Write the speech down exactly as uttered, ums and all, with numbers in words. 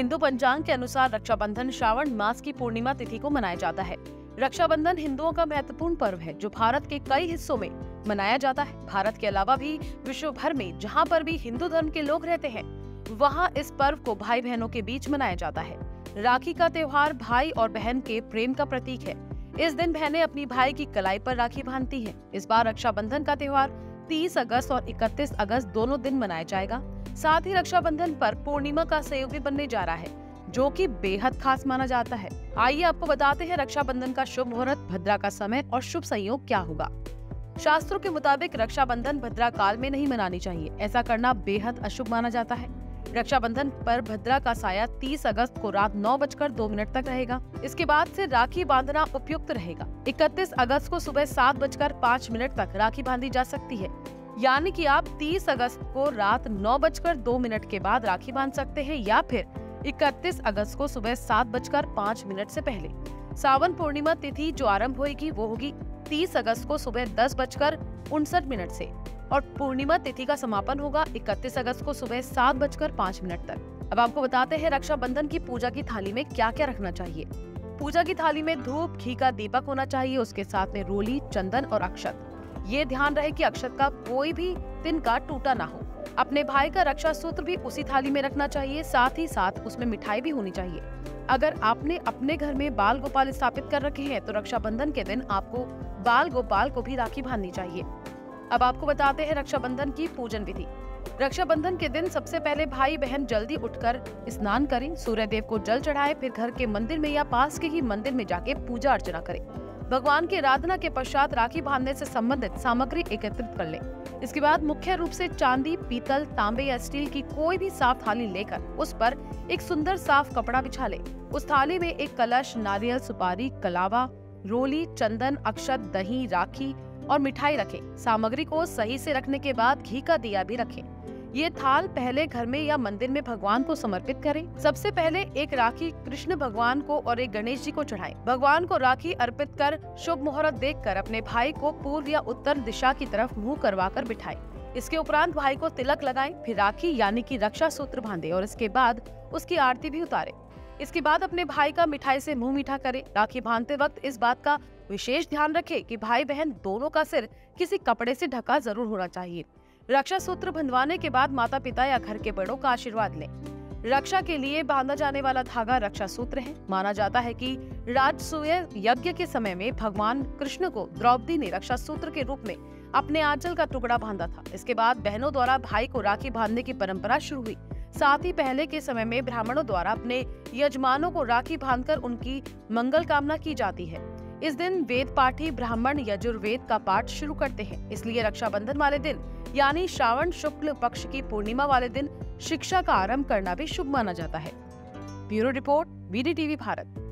हिंदू पंचांग के अनुसार रक्षाबंधन श्रावण मास की पूर्णिमा तिथि को मनाया जाता है। रक्षाबंधन हिंदुओं का महत्वपूर्ण पर्व है जो भारत के कई हिस्सों में मनाया जाता है। भारत के अलावा भी विश्व भर में जहाँ पर भी हिंदू धर्म के लोग रहते हैं वहाँ इस पर्व को भाई बहनों के बीच मनाया जाता है। राखी का त्योहार भाई और बहन के प्रेम का प्रतीक है। इस दिन बहनें अपनी भाई की कलाई पर राखी बांधती हैं। इस बार रक्षाबंधन का त्योहार तीस अगस्त और इकतीस अगस्त दोनों दिन मनाया जाएगा। साथ ही रक्षाबंधन पर पूर्णिमा का संयोग भी बनने जा रहा है जो कि बेहद खास माना जाता है। आइए आपको बताते हैं रक्षाबंधन का शुभ मुहूर्त, भद्रा का समय और शुभ संयोग क्या होगा। शास्त्रों के मुताबिक रक्षाबंधन भद्रा काल में नहीं मनानी चाहिए। ऐसा करना बेहद अशुभ माना जाता है। रक्षाबंधन पर भद्रा का साया तीस अगस्त को रात नौ बजकर दो मिनट तक रहेगा। इसके बाद से राखी बांधना उपयुक्त रहेगा। इकतीस अगस्त को सुबह सात बजकर पाँच मिनट तक राखी बांधी जा सकती है, यानी कि आप तीस अगस्त को रात नौ बजकर दो मिनट के बाद राखी बांध सकते हैं या फिर इकतीस अगस्त को सुबह सात बजकर पाँच मिनट से पहले। सावन पूर्णिमा तिथि जो आरंभ होगी वो होगी तीस अगस्त को सुबह दस बजकर उनसठ मिनट से और पूर्णिमा तिथि का समापन होगा इकतीस अगस्त को सुबह सात बजकर पाँच मिनट तक। अब आपको बताते हैं रक्षाबंधन की पूजा की थाली में क्या क्या रखना चाहिए। पूजा की थाली में धूप घी का दीपक होना चाहिए, उसके साथ में रोली, चंदन और अक्षत। ये ध्यान रहे कि अक्षत का कोई भी तिनका टूटा ना हो। अपने भाई का रक्षा सूत्र भी उसी थाली में रखना चाहिए, साथ ही साथ उसमें मिठाई भी होनी चाहिए। अगर आपने अपने घर में बाल गोपाल स्थापित कर रखे हैं तो रक्षाबंधन के दिन आपको बाल गोपाल को भी राखी बांधनी चाहिए। अब आपको बताते हैं रक्षाबंधन की पूजन विधि। रक्षाबंधन के दिन सबसे पहले भाई बहन जल्दी उठकर स्नान करें, सूर्य देव को जल चढ़ाएं, फिर घर के मंदिर में या पास के ही मंदिर में जाके पूजा अर्चना करें। भगवान की आराधना के पश्चात राखी बांधने से संबंधित सामग्री एकत्रित कर लें। इसके बाद मुख्य रूप से चांदी, पीतल, तांबे या स्टील की कोई भी साफ थाली लेकर उस पर एक सुंदर साफ कपड़ा बिछा लें। उस थाली में एक कलश, नारियल, सुपारी, कलावा, रोली, चंदन, अक्षत, दही, राखी और मिठाई रखें। सामग्री को सही से रखने के बाद घी का दिया भी रखें। ये थाल पहले घर में या मंदिर में भगवान को समर्पित करें। सबसे पहले एक राखी कृष्ण भगवान को और एक गणेश जी को चढ़ाएं। भगवान को राखी अर्पित कर शुभ मुहूर्त देखकर अपने भाई को पूर्व या उत्तर दिशा की तरफ मुंह करवाकर बिठाएं। इसके उपरांत भाई को तिलक लगाएं, फिर राखी यानी कि रक्षा सूत्र बांधे और इसके बाद उसकी आरती भी उतारे। इसके बाद अपने भाई का मिठाई से मुंह मीठा करें। राखी बांधते वक्त इस बात का विशेष ध्यान रखें कि भाई बहन दोनों का सिर किसी कपड़े से ढका जरूर होना चाहिए। रक्षा सूत्र बंधवाने के बाद माता पिता या घर के बड़ों का आशीर्वाद लें। रक्षा के लिए बांधा जाने वाला धागा रक्षा सूत्र है। माना जाता है कि राजसूय यज्ञ के समय में भगवान कृष्ण को द्रौपदी ने रक्षा सूत्र के रूप में अपने आंचल का टुकड़ा बांधा था। इसके बाद बहनों द्वारा भाई को राखी बांधने की परंपरा शुरू हुई। साथ ही पहले के समय में ब्राह्मणों द्वारा अपने यजमानों को राखी बांधकर उनकी मंगल कामना की जाती है। इस दिन वेद पाठी ब्राह्मण यजुर्वेद का पाठ शुरू करते हैं। इसलिए रक्षाबंधन वाले दिन यानी श्रावण शुक्ल पक्ष की पूर्णिमा वाले दिन शिक्षा का आरंभ करना भी शुभ माना जाता है। Bureau report, VD TV Bharat.